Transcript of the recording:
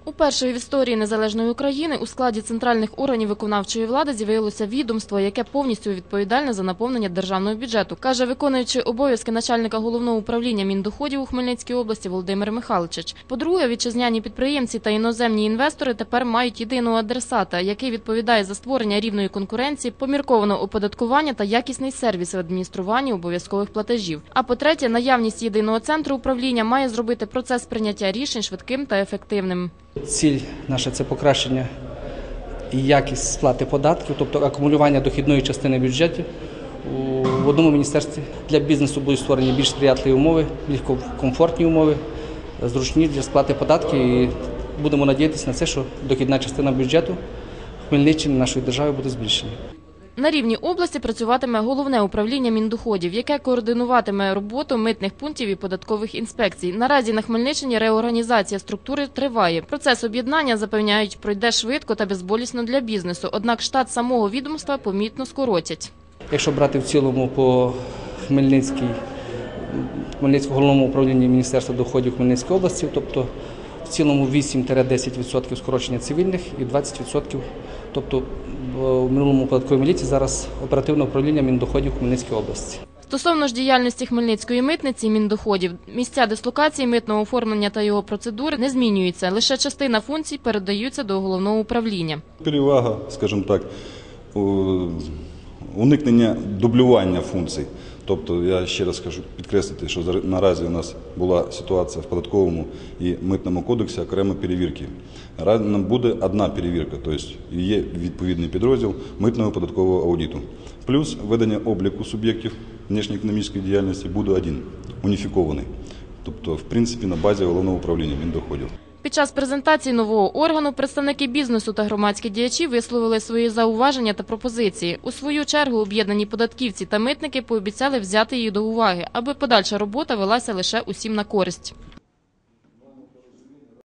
Уперше в історії незалежної України у складі центральних органів виконавчої влади з'явилося відомство, яке повністю відповідальне за наповнення державного бюджету, каже виконуючий обов'язки начальника головного управління Міндоходів у Хмельницькій області Володимир Михайличич. По-друге, вітчизняні підприємці та іноземні інвестори тепер мають єдиного адресата, який відповідає за створення рівної конкуренції, поміркованого оподаткування та якісний сервіс в адмініструванні обов'язкових платежів. А по-третє, наявність єдиного центру управління має зробити процес прийняття рішень швидким та ефективним. Ціль наша – це покращення і якість сплати податків, тобто акумулювання дохідної частини бюджетів. В одному міністерстві для бізнесу будуть створені більш сприятливі умови, більш комфортні умови, зручні для сплати податків. І будемо надіятися на це, що дохідна частина бюджету Хмельниччини, нашої держави, буде збільшена. На рівні області працюватиме головне управління Міндоходів, яке координуватиме роботу митних пунктів і податкових інспекцій. Наразі на Хмельниччині реорганізація структури триває. Процес об'єднання, запевняють, пройде швидко та безболісно для бізнесу, однак штат самого відомства помітно скоротять. Якщо брати в цілому по Хмельницькому головному управлінні Міністерства доходів Хмельницької області, тобто в цілому 8-10% скорочення цивільних і 20%, тобто в минулому податковій міліції зараз оперативне управління Міндоходів Хмельницької області. Стосовно ж діяльності Хмельницької митниці Міндоходів, місця дислокації митного оформлення та його процедури не змінюються, лише частина функцій передаються до головного управління. Перевага, скажімо так, уникнення дублювання функцій. Тобто, я ще раз хочу підкреслити, що наразі у нас була ситуація в податковому і митному кодексі окремо перевірки. Буде одна перевірка, тобто є відповідний підрозділ митного податкового аудиту. Плюс ведення обліку суб'єктів внешньоекономічної діяльності буде один, уніфікований. Тобто, в принципі, на базі головного управління Міндоходів. Під час презентації нового органу представники бізнесу та громадські діячі висловили свої зауваження та пропозиції. У свою чергу об'єднані податківці та митники пообіцяли взяти їх до уваги, аби подальша робота велася лише усім на користь.